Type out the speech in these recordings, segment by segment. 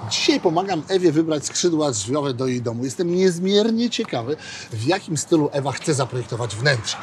Dzisiaj pomagam Ewie wybrać skrzydła drzwiowe do jej domu. Jestem niezmiernie ciekawy, w jakim stylu Ewa chce zaprojektować wnętrza.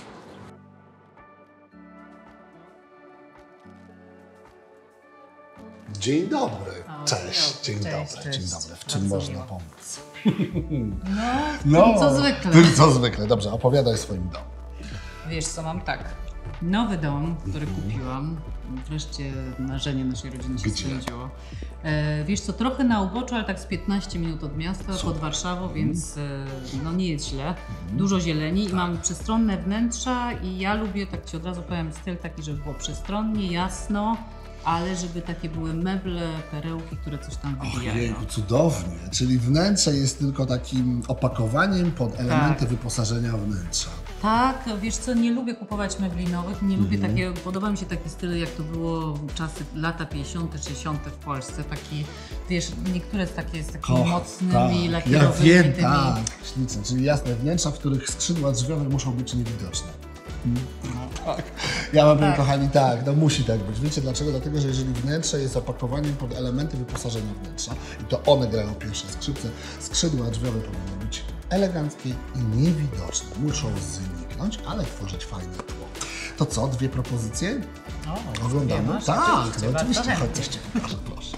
Dzień dobry. Cześć. Dzień dobry. Dzień dobry. W czym można pomóc? No, co zwykle. Co zwykle. Dobrze, opowiadaj o swoim domu. Wiesz co, mam tak. Nowy dom, który kupiłam. Wreszcie marzenie naszej rodziny się spełniło. Wiesz co, trochę na uboczu, ale tak z 15 minut od miasta, pod Warszawą, więc no nie jest źle. Dużo zieleni i mam przestronne wnętrza i ja lubię, tak Ci od razu powiem, styl taki, żeby było przestronnie, jasno, ale żeby takie były meble, perełki, które coś tam wybijają. Ojejku, cudownie. Czyli wnętrze jest tylko takim opakowaniem pod elementy wyposażenia wnętrza. Tak, wiesz co, nie lubię kupować mebli nowych, nie lubię takiego, podoba mi się taki styl, jak to było czasy, lata 50., 60. w Polsce, taki, wiesz, niektóre z takimi mocnymi, lakierowymi. Ja wiem, tak, śliczne, czyli jasne wnętrza, w których skrzydła drzwiowe muszą być niewidoczne. Tak. Ja mam, kochani, tak, no musi tak być. Wiecie dlaczego? Dlatego, że jeżeli wnętrze jest opakowaniem pod elementy wyposażenia wnętrza i to one grają pierwsze skrzypce, skrzydła drzwiowe powinny być eleganckie i niewidoczne. Muszą zniknąć, ale tworzyć fajne tło. To co, dwie propozycje? Oglądamy? Tak, no oczywiście, chodź, coś Ci pokażę, proszę.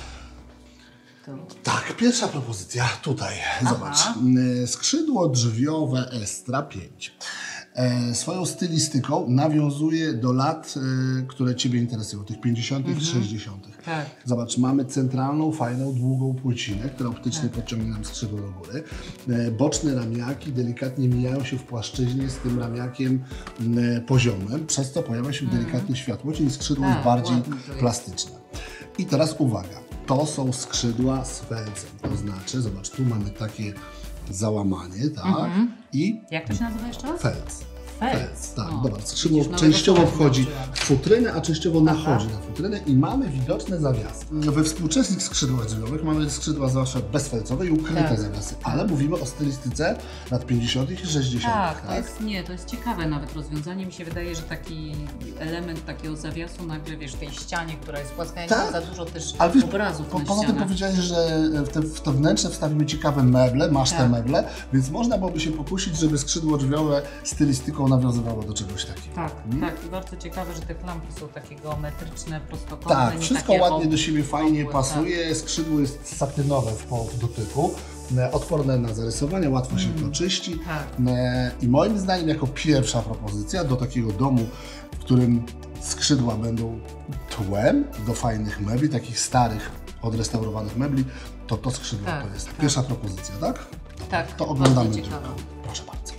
Tak, pierwsza propozycja tutaj, zobacz. Skrzydło drzwiowe Estra 5. Swoją stylistyką nawiązuje do lat, które Ciebie interesują, tych 50., 60. Tak. Zobacz, mamy centralną, fajną, długą płycinę, która optycznie podciągnie nam skrzydło do góry. Boczne ramiaki delikatnie mijają się w płaszczyźnie z tym ramiakiem poziomem, przez co pojawia się delikatnie światło, czyli skrzydło jest bardziej plastyczne. I teraz uwaga, to są skrzydła z felcem, to znaczy, zobacz, tu mamy takie załamanie, tak? I jak to się nazywa jeszcze raz? Felc. Felc. Tak, dobra, skrzydło częściowo wchodzi w futrynę, a częściowo nachodzi na futrynę i mamy widoczne zawiasy. We współczesnych skrzydłach drzwiowych mamy skrzydła zawsze bezfelcowe i ukryte zawiasy, ale mówimy o stylistyce lat 50. i 60. Tak, to jest ciekawe nawet rozwiązanie. Mi się wydaje, że taki element takiego zawiasu nagle, wiesz, w tej ścianie, która jest płaska, nie ma za dużo też obrazów na poza tym powiedziałeś, że w to wnętrze wstawimy ciekawe meble, masz te meble, więc można byłoby się pokusić, żeby skrzydło drzwiowe stylistyką nawiązywało do czegoś takiego. Tak, tak. I bardzo ciekawe, że te klamki są takie geometryczne, prostokątne. Tak, wszystko ładnie do siebie fajnie pasuje. Tak. Skrzydło jest satynowe w dotyku, odporne na zarysowania, łatwo się to czyści. Tak. I moim zdaniem jako pierwsza propozycja do takiego domu, w którym skrzydła będą tłem do fajnych mebli, takich starych, odrestaurowanych mebli, to skrzydło to jest pierwsza propozycja, tak? Tak, to oglądamy drugą. Proszę bardzo.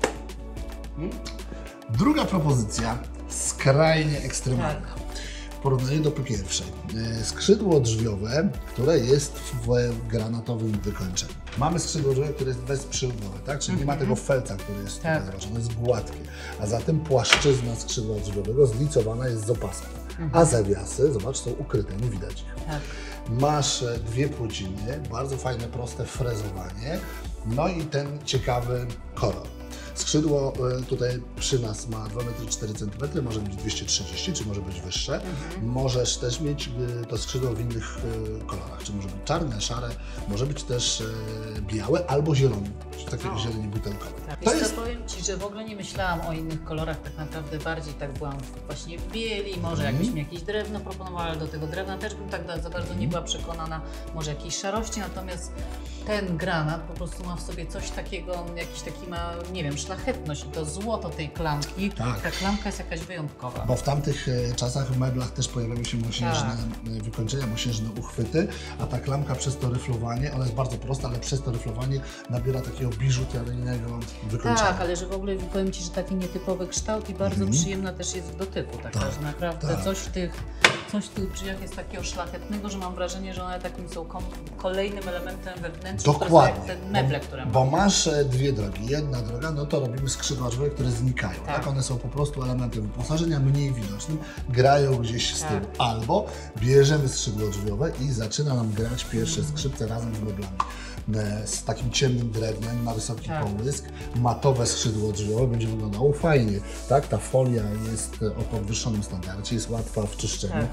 Druga propozycja, skrajnie ekstremalna. W porównaniu do pierwszej. Skrzydło drzwiowe, które jest w granatowym wykończeniu. Mamy skrzydło drzwiowe, które jest bezprzyłowe, tak? Czyli nie ma tego felca, który jest tutaj zobaczone, jest gładkie. A zatem płaszczyzna skrzydła drzwiowego zlicowana jest z opaską. A zawiasy, zobacz, są ukryte, nie widać ich. Masz dwie płyciny, bardzo fajne, proste frezowanie, no i ten ciekawy kolor. Skrzydło tutaj przy nas ma 2,4 m, może być 230 czy może być wyższe. Możesz też mieć to skrzydło w innych kolorach, czy może być czarne, szare, może być też białe albo zielone, czy takie zieleni butelkowe. Powiem Ci, że w ogóle nie myślałam o innych kolorach, tak naprawdę bardziej tak byłam właśnie w bieli, może jakbyś mi jakieś drewno proponował, ale do tego drewna też bym tak za bardzo nie była przekonana, może jakiejś szarości, natomiast ten granat po prostu ma w sobie coś takiego, jakiś taki ma, nie wiem, szlachetność i to złoto tej klamki. Ta klamka jest jakaś wyjątkowa. Bo w tamtych czasach w meblach też pojawiały się mosiężne wykończenia, mosiężne uchwyty, a ta klamka przez to ryflowanie, ona jest bardzo prosta, ale przez to ryflowanie nabiera takiego biżuteryjnego wykończenia. Tak, ale że w ogóle powiem Ci, że taki nietypowy kształt i bardzo przyjemna też jest w dotyku, że naprawdę coś w tych drzwiach jest takiego szlachetnego, że mam wrażenie, że one takim są kolejnym elementem we wnętrzu, dokładnie, te meble, które bo masz dwie drogi. Jedna droga, no to robimy skrzydła drzwiowe, które znikają. Tak? One są po prostu elementem wyposażenia mniej widocznym, grają gdzieś z tyłu. Albo bierzemy skrzydło drzwiowe i zaczyna nam grać pierwsze skrzypce razem z meblami. Z takim ciemnym drewnem na wysoki połysk, matowe skrzydło drzwiowe będzie wyglądało fajnie, tak? Ta folia jest o podwyższonym standardzie, jest łatwa w czyszczeniu,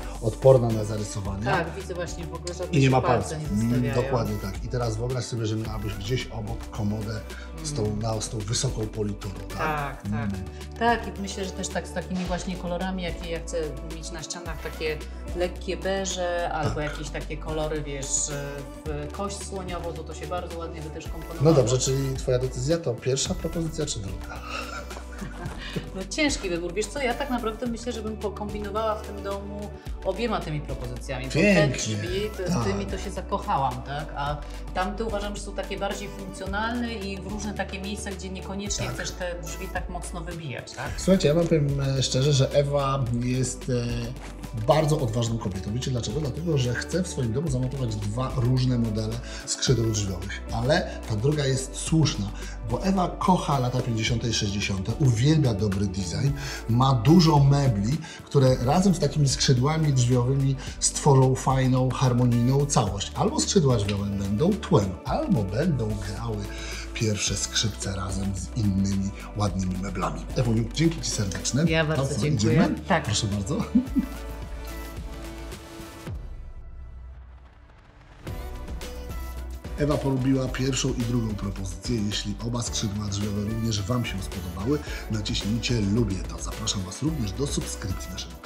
odporna na zarysowania. Tak, widzę właśnie w ogóle, że I nie ma palców. nie zostawiają. Dokładnie tak. I teraz wyobraź sobie, że miałabyś gdzieś obok komodę z tą wysoką politurą. Tak, tak. Tak, i myślę, że też tak z takimi właśnie kolorami, jakie ja chcę mieć na ścianach, takie lekkie beże, albo jakieś takie kolory, wiesz, w kość słoniową, to się bardzo ładnie by też komponowało. No dobrze, czyli Twoja decyzja to pierwsza propozycja czy druga? No ciężki wybór. Wiesz co, ja tak naprawdę myślę, że bym pokombinowała w tym domu obiema tymi propozycjami. Bo te Pięknie, drzwi, tak. z tymi to się zakochałam, tak? A tamte uważam, że są takie bardziej funkcjonalne i w różne takie miejsca, gdzie niekoniecznie chcesz te drzwi tak mocno wybijać, tak? Słuchajcie, ja wam powiem szczerze, że Ewa jest bardzo odważną kobietą. Wiecie dlaczego? Dlatego, że chce w swoim domu zamontować 2 różne modele skrzydeł drzwiowych. Ale ta druga jest słuszna, bo Ewa kocha lata 50. i 60., uwielbia dobry design, ma dużo mebli, które razem z takimi skrzydłami drzwiowymi stworzą fajną, harmonijną całość. Albo skrzydła drzwiowe będą tłem, albo będą grały pierwsze skrzypce razem z innymi ładnymi meblami. Ewuniu, dzięki Ci serdeczne. Ja bardzo To co, dziękuję. idziemy? Tak. Proszę bardzo. Ewa polubiła pierwszą i drugą propozycję. Jeśli oba skrzydła drzwiowe również Wam się spodobały, naciśnijcie lubię to. Zapraszam Was również do subskrypcji naszego